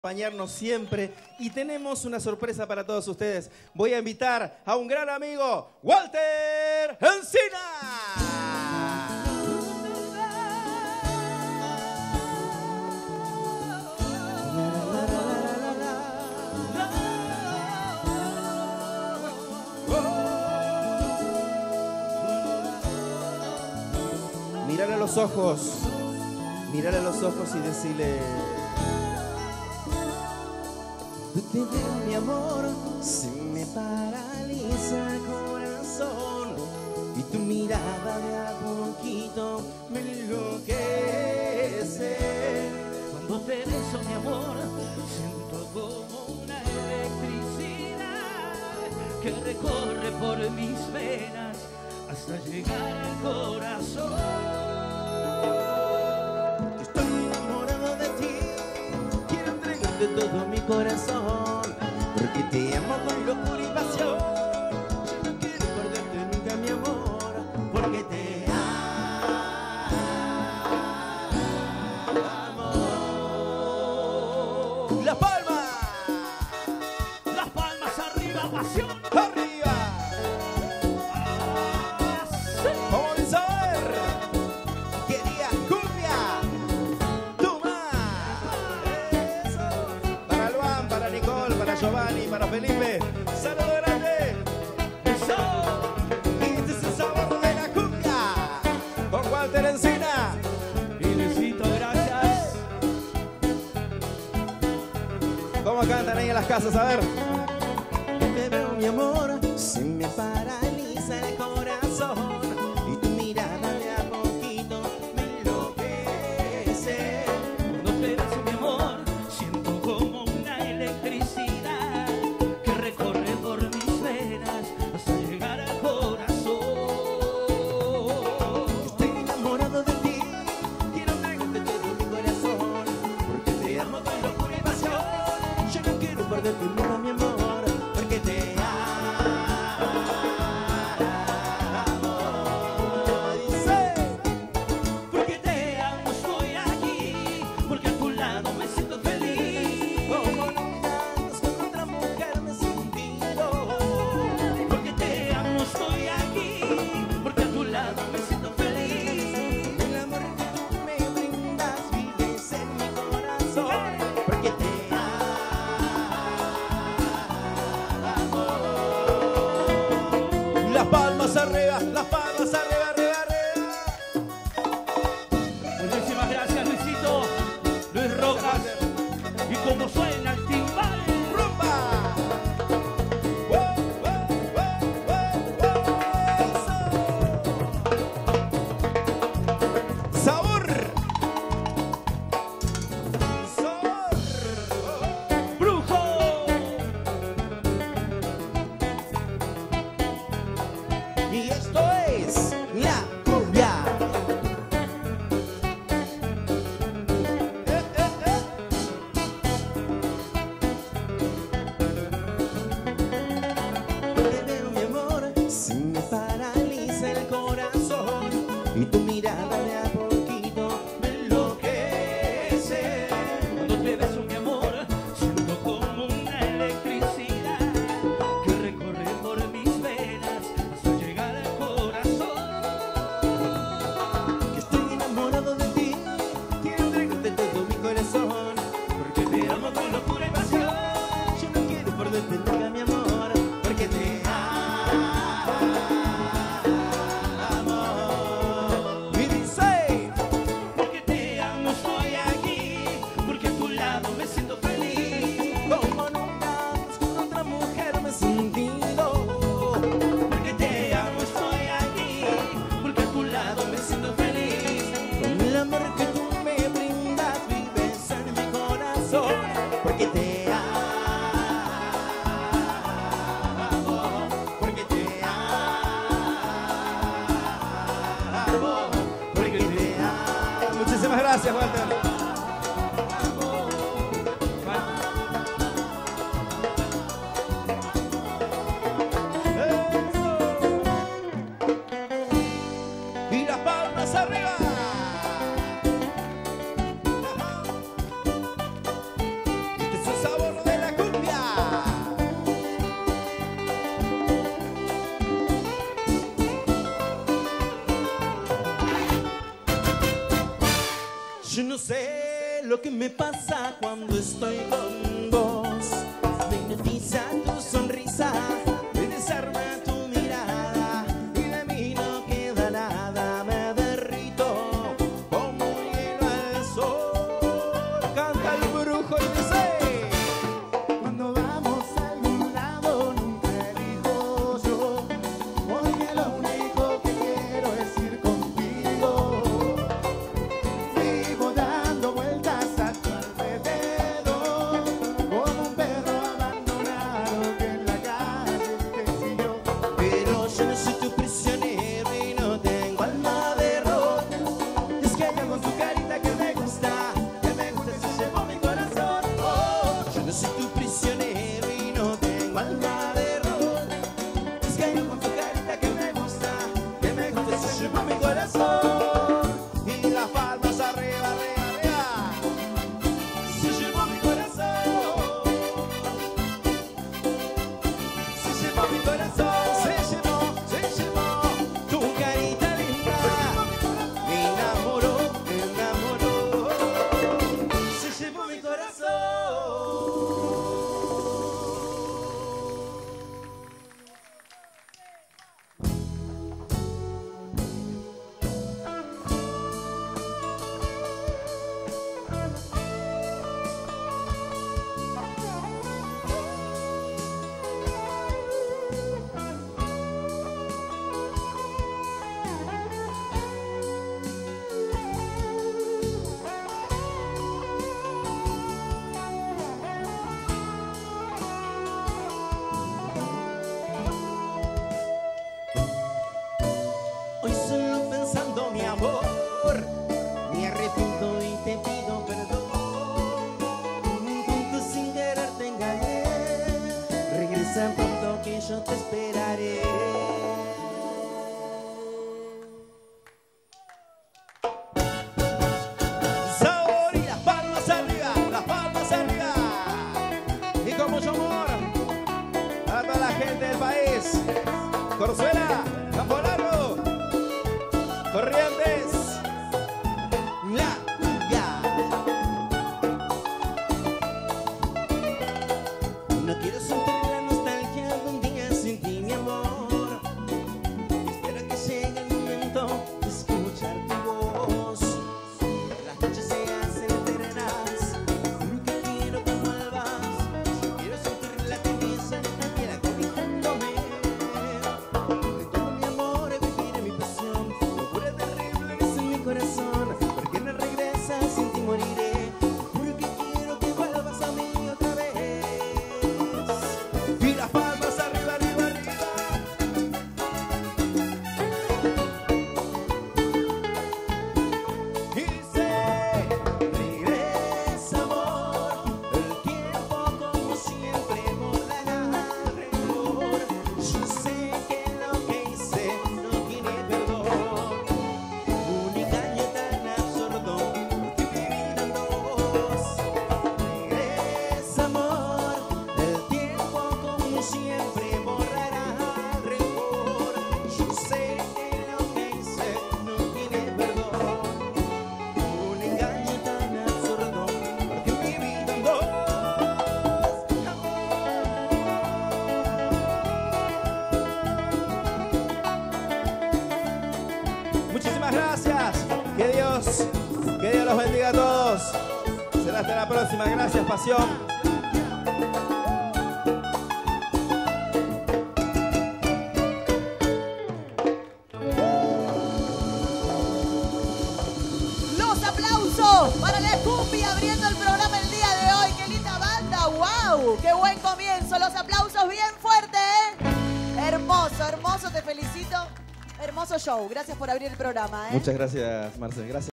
Acompañarnos siempre y tenemos una sorpresa para todos ustedes. Voy a invitar a un gran amigo, Walter Encina. Mirar a los ojos y decirle: te veo, mi amor, se me paraliza el corazón y tu mirada de a poquito me enloquece. Cuando te beso, mi amor, siento como una electricidad que recorre por mis venas hasta llegar al corazón. Estoy enamorado de ti, quiero entregarte todo mi corazón, porque te amo con locura y pasión. Yo no quiero perderte nunca, mi amor, porque te amo. ¡Las palmas! Las palmas arriba, pasión. ¡Arriba! Vamos a ver. Quería cumbia, toma. Eso. Para Luan, para Nicole, para Giovanni, para Felipe. ¡Saludo grande! Eso. Y este es el sabor de la cumbia con Walter Encina. Y Luisito, gracias. ¿Cómo cantan ahí en las casas? A ver. Te veo, mi amor, se me paraliza el corazón y tu mirada de a poquito me enloquece. Cuando te beso, mi amor, siento como una electricidad que recorre por mis venas hasta llegar al corazón. Estoy enamorado de ti, quiero entregarte todo mi corazón, porque te amo con locura y pasión. Yo no quiero perderte nunca, mi amor, porque te amo. Dice, Porque te amo, estoy aquí, porque a tu lado me siento feliz. como nunca antes con otra mujer me he sentido. Porque te amo, estoy aquí, porque a tu lado me siento feliz. El amor que tú me brindas vives en mi corazón, porque te amo. Las palmas arriba, arriba, arriba. Muchísimas gracias, Luisito, Luis Rojas. Y como suena el timbal, ¡Rumba! ¡Wow, wow, wow, wow, wow! ¡Sabor! ¡Sabor! brujo. Y esto es la cumbia. Te veo, mi amor, se me paraliza el corazón y tu mirada de a poquito me enloquece. Cuando te beso, mi amor, siento como una electricidad que recorre por mis venas hasta llegar al corazón. Que estoy enamorado de ti, quiero entregarte todo mi corazón, porque te amo con locura y pasión. Yo no quiero perderte nunca, mi amor, porque te amo. Y dice, Porque te amo, estoy aquí, porque a tu lado me siento feliz. como nunca antes con otra mujer me he sentido. Porque te amo, estoy aquí, porque a tu lado me siento feliz. Con el amor que tú me brindas vives en mi corazón, porque te amo. Porque te amo. Porque te amo. Muchísimas gracias, Walter. Y las palmas arriba. lo que me pasa cuando estoy con vos. Me hipnotiza tu sonrisa, me desarma tu mirada y de mí no queda nada. Me derrito como hielo al sol. Canta el brujo y dice: Cuando vamos a algún lado nunca elijo yo, porque lo único que quiero es ir contigo. Vivo dando vueltas a tu alrededor, como un perro abandonado que en la calle te siguió. Pero yo no soy tu prisionero y no tengo alma de rock. Es que ella con su carita que me gusta se llevó mi corazón. Oh, yo no soy tu prisionero y no tengo alma de rock. Es que ella con su carita que me gusta se llevó mi corazón. y las palmas arriba, arriba, arriba. Se llevó mi corazón. Se llevó mi corazón. Se llevó tu carita linda. Me enamoró, me enamoró. Se llevó mi corazón. Hoy solo pensando mi amor, me arrepiento y te pido perdón. Un punto sin querer te engañé. Regresa pronto que yo te esperaré. Sabor y las palmas arriba, las palmas arriba. Y con mucho amor a toda la gente del país. Corzuela, Campo Largo, Corrientes. No quiero sentir la nostalgia de un día sin ti, mi amor. Espero que llegue el momento de escuchar tu voz. Las noches se hacen eternas, juro que quiero que vuelvas. Quiero sentir la tibieza de tu piel acariciándome. De todo mi amor vivir en mi pasión. Locura terrible que es en mi corazón. Porque no regresas, sin ti moriré. Juro que quiero que vuelvas a mí otra vez. Y las palmas arriba, arriba, arriba. Dice, regresa amor, el tiempo como siempre volará alrededor. Yo sé que lo que hice no tiene perdón. Un engaño tan absurdo que me vida en dos. Regresa amor, el tiempo como siempre borrará alrededor. Yo sé que lo que hice no tiene perdón. Un engaño tan absurdo porque mi vida en dos. Muchísimas gracias. Que Dios los bendiga a todos. Será hasta la próxima. Gracias, pasión. Los aplausos para la cumbia abriendo el programa el día de hoy. ¡Qué linda banda! ¡Wow! ¡Qué buen comienzo! Los aplausos bien fuertes, ¿eh? Hermoso, hermoso, te felicito. Hermoso show. Gracias por abrir el programa, ¿eh? Muchas gracias, Marcel. Gracias.